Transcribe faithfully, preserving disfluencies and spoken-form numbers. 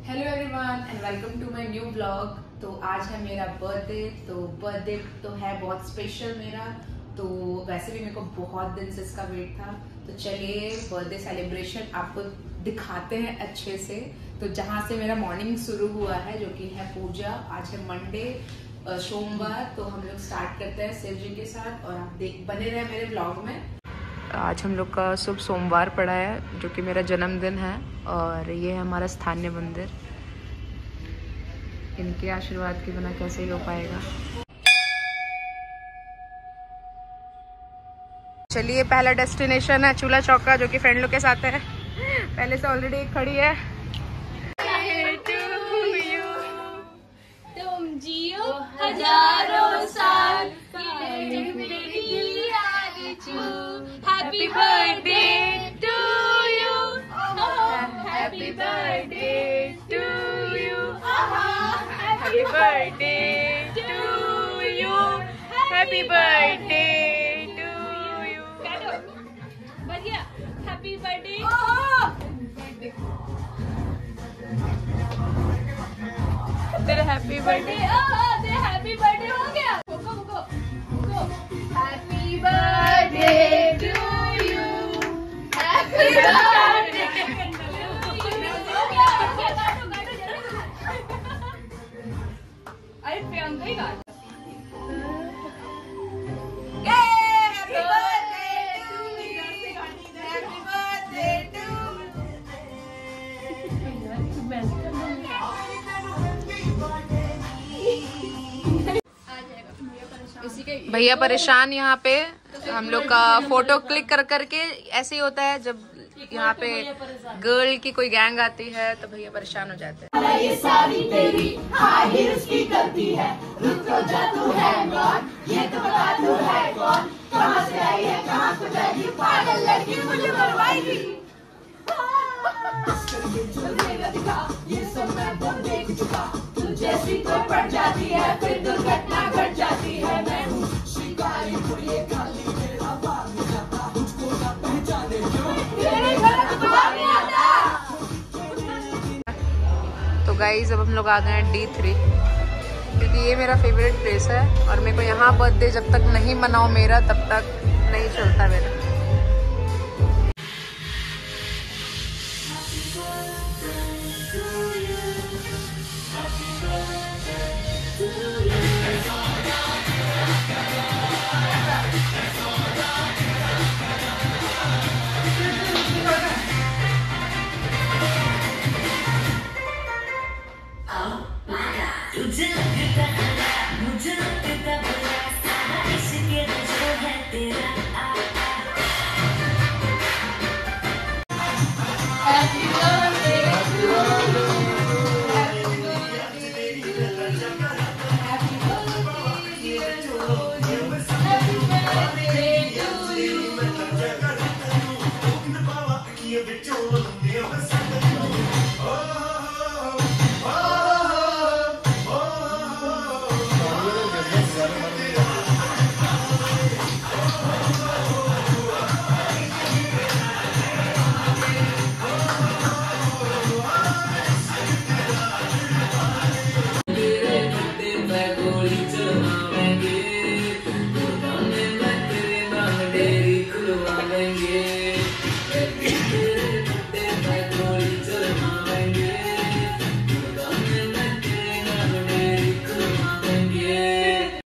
Hello everyone and welcome to my new blog. तो आज है मेरा बर्थडे। तो बर्थडे तो है बहुत स्पेशल मेरा, तो वैसे भी मेरे को बहुत दिन से इसका वेट था। तो चलिए बर्थडे सेलिब्रेशन आपको दिखाते हैं अच्छे से। तो जहाँ से मेरा मॉर्निंग शुरू हुआ है, जो कि है पूजा। आज है मंडे, सोमवार, तो हम लोग स्टार्ट करते हैं शिव जी के साथ और आप देख बने रहे मेरे ब्लॉग में। आज हम लोग का शुभ सोमवार पड़ा है, जो कि मेरा जन्मदिन है, और ये है हमारा स्थानीय मंदिर। इनके आशीर्वाद के बिना कैसे ही हो पाएगा। चलिए पहला डेस्टिनेशन है चूल्हा चौका, जो कि फ्रेंड लोग के साथ है। पहले से ऑलरेडी एक खड़ी है। तुम जियो हजारों साल, happy birthday to you, happy birthday to you, happy birthday to you, happy birthday to you. बढ़िया, हैप्पी बर्थडे। तेरा हैप्पी बर्थडे, तेरा हैप्पी बर्थडे हो गया। रुको रुको रुको, happy birthday to you, happy birthday हो गया। काटो काटो जल्दी। अरे प्रियंका ही काट। भैया परेशान यहाँ पे हम लोग का फोटो क्लिक कर करके। ऐसे ही होता है जब यहाँ पे गर्ल की कोई गैंग आती है, तो भैया परेशान हो जाते हैं। ये सारी तेरी हाई हील्स की गलती है, रुक तो जा तू है कौन, ये तो बता तू है कौन, कहाँ से आई है कहाँ को जाएगी, पागल लड़की मुझे मरवाएगी। ये सब मैं तो देख चुका, तू जैसी तो पड़ जाती है फिर दुर्घटना घट जाती है। मैं हूँ शिकारी को ये खाली मेरा बाप में जाता, मुझको ना पहचाने क्यों तेरे घर बाप में आता। तो गाइज अब हम लोग आ गए हैं डी थ्री, क्योंकि ये मेरा फेवरेट प्लेस है और मेरे को यहाँ बर्थडे जब तक नहीं मनाओ मेरा, तब तक नहीं चलता मेरा।